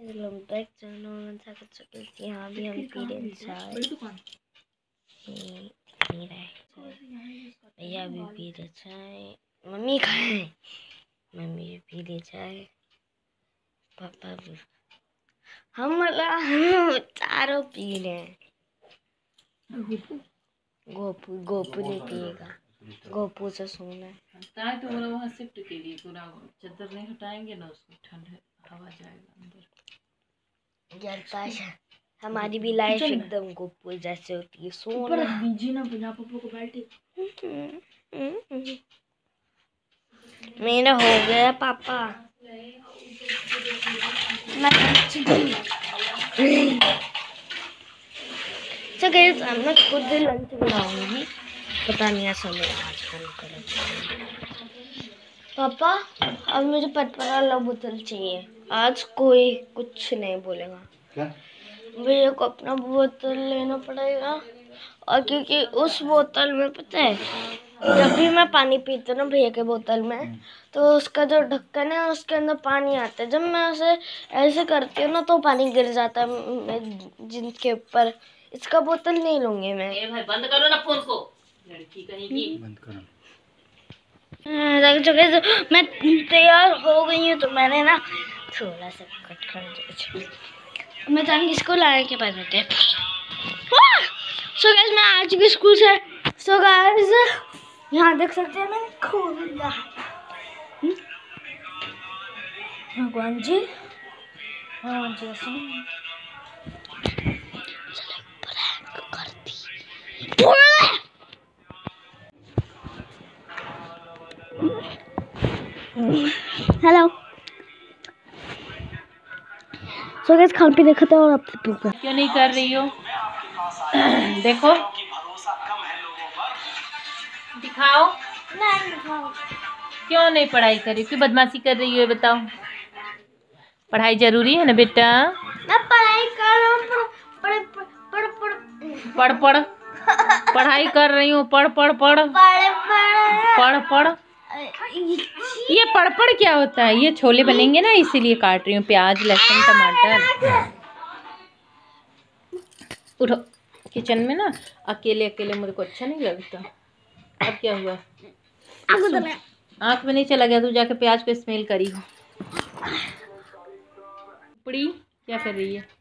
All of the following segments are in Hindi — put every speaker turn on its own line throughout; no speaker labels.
यहाँ भी हम पी रहे चाय। भैया भी पी रहे चाय, मम्मी खाए, मम्मी भी पी रही चाय, पापा भी, हम चारों पी रहे हैं। गोपू नहीं पिएगा, गोपू से सोना है।
तो बोला वहाँ शिफ्ट के लिए पूरा चादर नहीं हटाएंगे ना, उसको ठंड हवा जाएगा अंदर।
जलता है हमारी भी लाइफ एकदम गोपू जैसे होती है। सोना
दीजिए ना बिना पप्पू को बैठे।
मेरा हो गया पापा, मैं खुद लंच बनाऊंगी, पता नहीं ऐसा मेरा आज खाना करें। पापा अब मुझे पटपरा वाला बोतल चाहिए, आज कोई कुछ नहीं बोलेगा। क्या? भैया को अपना बोतल लेना पड़ेगा, और क्योंकि उस बोतल में पता है जब भी मैं पानी पीती हूँ ना भैया के बोतल में, तो उसका जो ढक्कन है उसके अंदर पानी आता है। जब मैं उसे ऐसे करती हूँ ना तो पानी गिर जाता है जिनके ऊपर। इसका बोतल नहीं लूंगी मैं।
ए भाई बंद करो ना फोन को, लड़की कहीं की। बंद करो।
मैं तैयार हो गई हूँ, तो मैंने ना थोड़ा सा कट कर दिया। मैं जाऊँगी स्कूल आने के बाद होते हैं। सो गाइस मैं आ चुकी स्कूल से। सो गाइस यहाँ देख सकते हैं मैंने खोल दिया है। भगवान जी हेलो। सो गाइस खान पे देखा था और अब
क्यों नहीं कर रही हो? देखो दिखाओ।
नहीं दिखाओ।
क्यों नहीं पढ़ाई कर रही, क्यों बदमाशी कर रही हो बताओ? पढ़ाई जरूरी है ना बेटा।
मैं पढ़ाई कर रहा हूँ,
पढ़ पढ़ाई कर रही हूँ, पढ़ ये पढ़ क्या होता है? ये छोले बनेंगे ना इसीलिए काट रही हूँ, प्याज लहसुन टमाटर। उठो, किचन में ना अकेले अकेले मेरे को अच्छा नहीं लगता। अब क्या हुआ? आँख में नहीं चला गया? तू जाके प्याज को स्मेल करी हो। पुड़ी क्या कर रही है?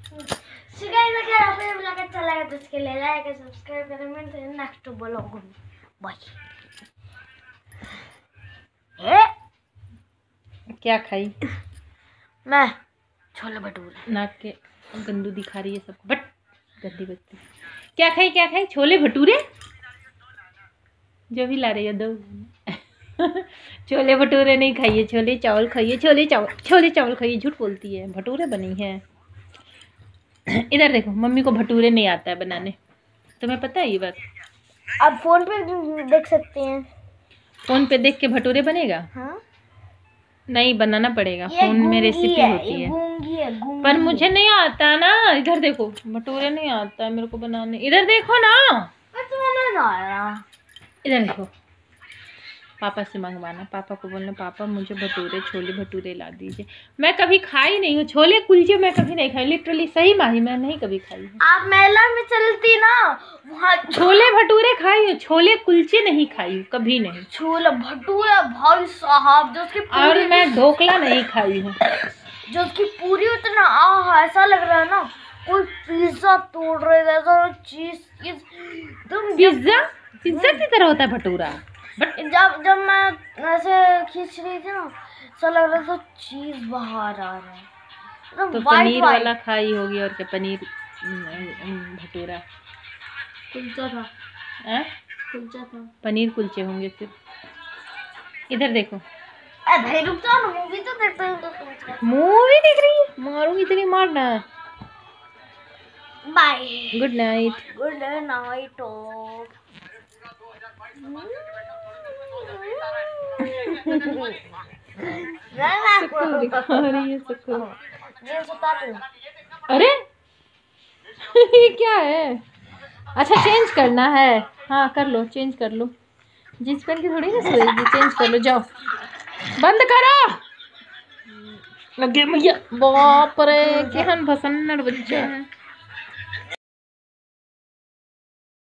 क्या खाई?
मैं छोले भटूरे।
नाक के गंदू दिखा रही है सब, बट गंदी बच्ची। क्या खाई? छोले भटूरे जो भी ला रही है दो। छोले भटूरे नहीं खाइए, छोले चावल खाइए। छोले चावल खाइए। झूठ बोलती है, भटूरे बनी है। इधर देखो, मम्मी को भटूरे नहीं आता है बनाने, तुम्हें पता है ये बात?
आप फोन पे देख सकते हैं।
फोन पे देख के भटूरे बनेगा?
हाँ?
नहीं, बनाना पड़ेगा। फोन में रेसिपी होती है, पर मुझे नहीं आता ना। इधर देखो, भटूरे नहीं आता है मेरे को बनाने। इधर देखो ना, इधर देखो। पापा से मंगवाना, पापा को बोलना पापा मुझे भटूरे, छोले भटूरे ला दीजिए। मैं कभी खाई नहीं हूँ छोले कुलचे, मैं कभी नहीं खाई, लिटरली सही माही मैं नहीं कभी खाई हूँ।
आप मेला में चलती ना, वहाँ
छोले भटूरे खाई हूँ, छोले कुलचे नहीं खाई हूँ कभी नहीं।
छोले भटूरे भाई साहब, जो उसकी
और मैं ढोकला नहीं खाई हूँ,
जो उसकी पूरी उतना ऐसा लग रहा है ना कोई पिज्जा तोड़ रहे थे। चीज
पिज्जा की तरह होता है भटूरा।
जब मैं ऐसे खींच रही थी ना, ऐसा लग रहा था चीज बाहर आ रहा है।
तो पनीर वाला खाई होगी, और क्या पनीर भटूरा
कुलचा था। कुलचा था, पनीर
कुलचे होंगे फिर। इधर देखो।
भाई रुक जाओ ना, मूवी तो देखते हैं।
मूवी देख रही है? मारूंगी इतनी मारना।
Bye,
good night.
Good night.
अरे ये क्या है? अच्छा चेंज करना है, हाँ कर लो, चेंज कर लो। जींस पहन के थोड़ी ना सोएगी, चेंज कर लो, जाओ। बंद करो। लगे भैया बाप रे केहन भसन्नर बच्चा है।